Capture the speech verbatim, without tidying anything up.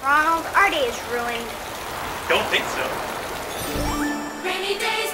Ronald, our day is ruined. Don't think so. Rainy day